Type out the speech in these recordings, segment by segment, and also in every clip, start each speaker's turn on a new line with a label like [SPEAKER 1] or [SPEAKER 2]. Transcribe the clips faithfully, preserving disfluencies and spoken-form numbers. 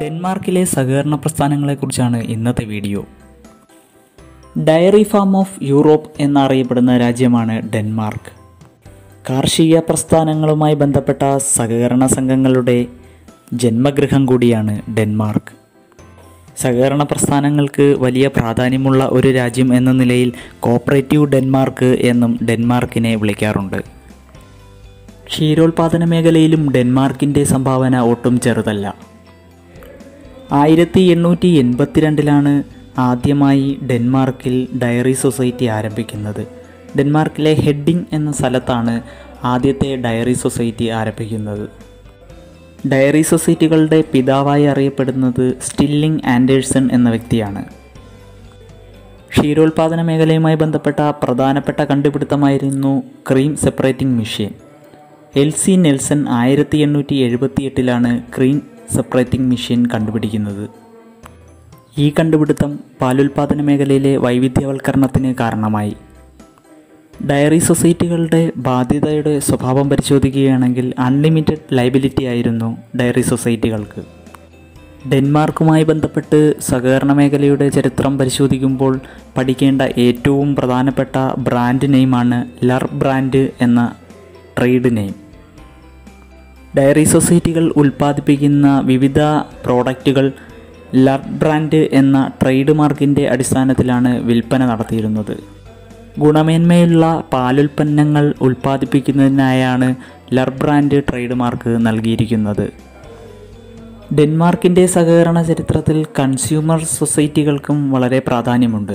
[SPEAKER 1] ഡെൻമാർക്കിലെ സഹകരണ പ്രസ്ഥാനങ്ങളെക്കുറിച്ചാണ് ഇന്നത്തെ video. Dairy farm of Europe എന്നറിയപ്പെടുന്ന രാജ്യമാണ് ഡെൻമാർക്ക്. കാർഷിക പ്രസ്ഥാനങ്ങളുമായി ബന്ധപ്പെട്ട സഹകരണ സംഘങ്ങളുടെ ജന്മഗൃഹം കൂടിയാണ് ഡെൻമാർക്ക്. സഹകരണ പ്രസ്ഥാനങ്ങൾക്ക് വലിയ പ്രാധാന്യമുള്ള ഒരു രാജ്യം എന്ന നിലയിൽ കോപ്പറേറ്റീവ് ഡെൻമാർക്ക് എന്നും ഡെൻമാർക്കിനെ വിളിക്കാറുണ്ട്. ക്ഷീരോത്പാദന മേഖലയിലും ഡെൻമാർക്കിൻ്റെ സംഭാവന ഒട്ടും ചെറുതല്ല. ആയിരത്തി എണ്ണൂറ്റി എൺപത്തിരണ്ടിലാണ് ആദ്യമായി ഡെൻമാർക്കിൽ ഡയറി സൊസൈറ്റി ആരംഭിക്കുന്നത്. ഡെൻമാർക്കിലെ ഹെഡിംഗ് എന്ന സ്ഥലത്താണ് ആദ്യത്തെ ഡയറി സൊസൈറ്റി ആരംഭിക്കുന്നത്. ഡയറി സൊസൈറ്റികളുടെ പിതാവായി അറിയപ്പെടുന്നത് സ്റ്റില്ലിംഗ് ആൻഡേഴ്സൺ എന്ന വ്യക്തിയാണ്. ക്ഷീരോത്പാദന മേഖലയുമായി ബന്ധപ്പെട്ട പ്രധാനപ്പെട്ട കണ്ടുപിടുത്തമായിരുന്നു cream separating machine. L C Nelson ആയിരത്തി എണ്ണൂറ്റി എഴുപത്തി എട്ടിലാണ് ക്രീം സെപ്പറേറ്റിംഗ് മെഷീൻ കണ്ടുപിടിക്കുന്നത്. ഈ കണ്ടുപിടുത്തം പാലുൽപാദന മേഖലയിലെ വൈവിധ്യവൽക്കരണത്തിന് കാരണമായി. ഡയറി സൊസൈറ്റികളുടെ ബാധ്യതയുടെ സ്വഭാവം പരിശോധിക്കുകയാണെങ്കിൽ അൺലിമിറ്റഡ് ലയബിലിറ്റി ആയിരുന്നു ഡയറി സൊസൈറ്റികൾക്ക്. ഡെൻമാർക്കുമായി ബന്ധപ്പെട്ട് സഹകരണ മേഖലയുടെ ചരിത്രം പരിശോധിക്കുമ്പോൾ പഠിക്കേണ്ട ഏറ്റവും പ്രധാനപ്പെട്ട ബ്രാൻഡ് നെയിമാണ് ലർ ബ്രാൻഡ് എന്ന ട്രേഡ് നെയിം. ഡയറി സൊസൈറ്റികൾ ഉൽപ്പാദിപ്പിക്കുന്ന വിവിധ പ്രോഡക്റ്റുകൾ ലർ ബ്രാൻഡ് എന്ന ട്രേഡ് മാർക്കിൻ്റെ അടിസ്ഥാനത്തിലാണ് വിൽപ്പന നടത്തിയിരുന്നത്. ഗുണമേന്മയുള്ള പാലുൽപ്പന്നങ്ങൾ ഉൽപ്പാദിപ്പിക്കുന്നതിനായാണ് ലർ ബ്രാൻഡ് ട്രേഡ് മാർക്ക് നൽകിയിരിക്കുന്നത്. ഡെൻമാർക്കിൻ്റെ സഹകരണ ചരിത്രത്തിൽ കൺസ്യൂമർ സൊസൈറ്റികൾക്കും വളരെ പ്രാധാന്യമുണ്ട്.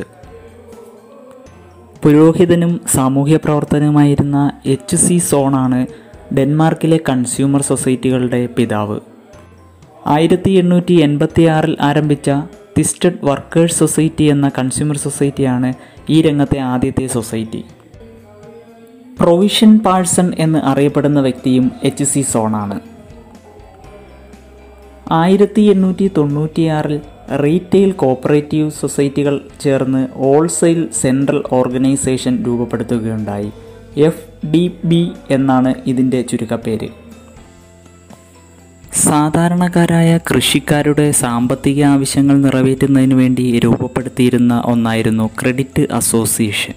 [SPEAKER 1] പുരോഹിതനും സാമൂഹ്യ പ്രവർത്തകനുമായിരുന്ന എച്ച് സി സോണാണ് ഡെൻമാർക്കിലെ കൺസ്യൂമർ സൊസൈറ്റികളുടെ പിതാവ്. ആയിരത്തി എണ്ണൂറ്റി എൺപത്തി ആറിൽ ആരംഭിച്ച തിസ്റ്റഡ് വർക്കേഴ്സ് സൊസൈറ്റി എന്ന കൺസ്യൂമർ സൊസൈറ്റിയാണ് ഈ രംഗത്തെ ആദ്യത്തെ സൊസൈറ്റി. പ്രൊവിഷൻ പാഴ്സൺ എന്ന് അറിയപ്പെടുന്ന വ്യക്തിയും എച്ച് സി സോണാണ്. ആയിരത്തി എണ്ണൂറ്റി തൊണ്ണൂറ്റിയാറിൽ റീറ്റെയിൽ കോപ്പറേറ്റീവ് സൊസൈറ്റികൾ ചേർന്ന് ഹോൾസെയിൽ സെൻട്രൽ ഓർഗനൈസേഷൻ രൂപപ്പെടുത്തുകയുണ്ടായി. എഫ് ഡി ബി എന്നാണ് ഇതിൻ്റെ ചുരുക്കപ്പേര്. സാധാരണക്കാരായ കൃഷിക്കാരുടെ സാമ്പത്തിക ആവശ്യങ്ങൾ നിറവേറ്റുന്നതിന് വേണ്ടി രൂപപ്പെടുത്തിയിരുന്ന ഒന്നായിരുന്നു ക്രെഡിറ്റ് അസോസിയേഷൻ.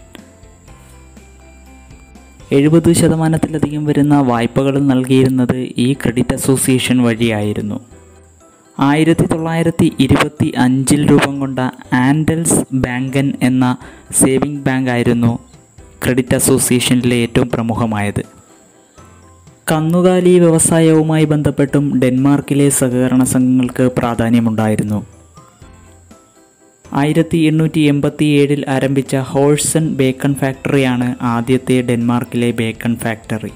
[SPEAKER 1] എഴുപത് ശതമാനത്തിലധികം വരുന്ന വായ്പകൾ നൽകിയിരുന്നത് ഈ ക്രെഡിറ്റ് അസോസിയേഷൻ വഴിയായിരുന്നു. ആയിരത്തി തൊള്ളായിരത്തി ഇരുപത്തി അഞ്ചിൽ രൂപം കൊണ്ട ആൻഡൽസ് ബാങ്കൻ എന്ന സേവിംഗ് ബാങ്ക് ആയിരുന്നു ക്രെഡിറ്റ് അസോസിയേഷനിലെ ഏറ്റവും പ്രമുഖമായത്. കന്നുകാലി വ്യവസായവുമായി ബന്ധപ്പെട്ടും ഡെൻമാർക്കിലെ സഹകരണ സംഘങ്ങൾക്ക് പ്രാധാന്യമുണ്ടായിരുന്നു. ആയിരത്തി എണ്ണൂറ്റി എൺപത്തി ഏഴിൽ ആരംഭിച്ച ഹോഴ്സൺ ബേക്കൺ ഫാക്ടറിയാണ് ആദ്യത്തെ ഡെൻമാർക്കിലെ bacon factory.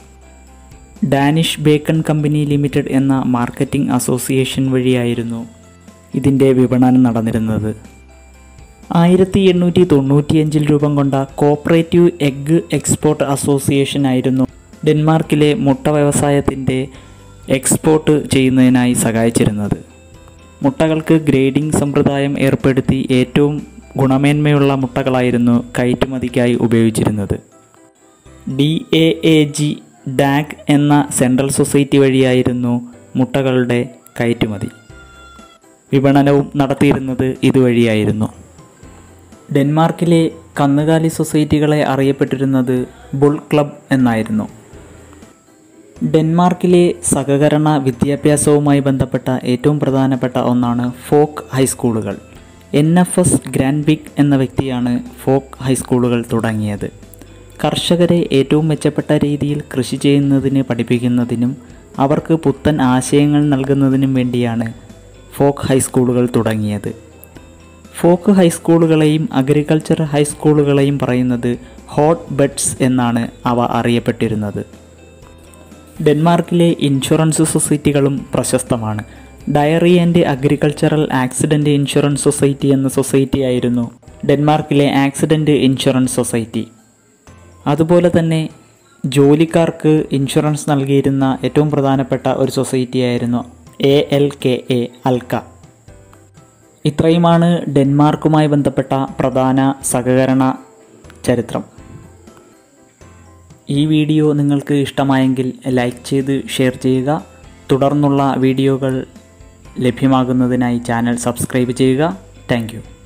[SPEAKER 1] Danish bacon company limited എന്ന മാർക്കറ്റിംഗ് അസോസിയേഷൻ വഴിയായിരുന്നു ഇതിൻ്റെ വിപണനം നടന്നിരുന്നത്. ആയിരത്തി എണ്ണൂറ്റി തൊണ്ണൂറ്റിയഞ്ചിൽ രൂപം കൊണ്ട കോപ്പറേറ്റീവ് എഗ് എക്സ്പോർട്ട് അസോസിയേഷൻ ആയിരുന്നു ഡെൻമാർക്കിലെ മുട്ട വ്യവസായത്തിൻ്റെ എക്സ്പോർട്ട് ചെയ്യുന്നതിനായി സഹായിച്ചിരുന്നത്. മുട്ടകൾക്ക് ഗ്രേഡിംഗ് സമ്പ്രദായം ഏർപ്പെടുത്തി ഏറ്റവും ഗുണമേന്മയുള്ള മുട്ടകളായിരുന്നു കയറ്റുമതിക്കായി ഉപയോഗിച്ചിരുന്നത്. D A A G Dag എന്ന സെൻട്രൽ സൊസൈറ്റി വഴിയായിരുന്നു മുട്ടകളുടെ കയറ്റുമതി. വിപണനവും നടത്തിയിരുന്നത് ഇതുവഴിയായിരുന്നു. ഡെൻമാർക്കിലെ കന്നുകാലി സൊസൈറ്റികളെ അറിയപ്പെട്ടിരുന്നത് ബുൾ ക്ലബ് എന്നായിരുന്നു. ഡെൻമാർക്കിലെ സഹകരണ വിദ്യാഭ്യാസവുമായി ബന്ധപ്പെട്ട ഏറ്റവും പ്രധാനപ്പെട്ട ഒന്നാണ് ഫോക്ക് ഹൈസ്കൂളുകൾ. എൻ എഫ് എസ് ഗ്രാൻബിക് എന്ന വ്യക്തിയാണ് ഫോക്ക് ഹൈസ്കൂളുകൾ തുടങ്ങിയത്. കർഷകരെ ഏറ്റവും മെച്ചപ്പെട്ട രീതിയിൽ കൃഷി ചെയ്യുന്നതിന് പഠിപ്പിക്കുന്നതിനും അവർക്ക് പുത്തൻ ആശയങ്ങൾ നൽകുന്നതിനും വേണ്ടിയാണ് ഫോക്ക് ഹൈസ്കൂളുകൾ തുടങ്ങിയത്. ഫോക്ക് ഹൈസ്കൂളുകളെയും അഗ്രികൾച്ചർ ഹൈസ്കൂളുകളെയും പറയുന്നത് ഹോട്ട് ബെഡ്സ് എന്നാണ് അവ അറിയപ്പെട്ടിരുന്നത്. ഡെൻമാർക്കിലെ ഇൻഷുറൻസ് സൊസൈറ്റികളും പ്രശസ്തമാണ്. Dairy and agricultural accident insurance society എന്ന സൊസൈറ്റി ആയിരുന്നു ഡെൻമാർക്കിലെ ആക്സിഡൻറ്റ് ഇൻഷുറൻസ് സൊസൈറ്റി. അതുപോലെ തന്നെ ജോലിക്കാർക്ക് ഇൻഷുറൻസ് നൽകിയിരുന്ന ഏറ്റവും പ്രധാനപ്പെട്ട ഒരു സൊസൈറ്റിയായിരുന്നു A L K A Alka. ഇത്രയുമാണ് ഡെൻമാർക്കുമായി ബന്ധപ്പെട്ട പ്രധാന സഹകരണ ചരിത്രം. ഈ വീഡിയോ നിങ്ങൾക്ക് ഇഷ്ടമായെങ്കിൽ ലൈക്ക് ചെയ്ത് ഷെയർ ചെയ്യുക. തുടർന്നുള്ള വീഡിയോകൾ ലഭ്യമാകുന്നതിനായി ചാനൽ സബ്സ്ക്രൈബ് ചെയ്യുക. Thank U.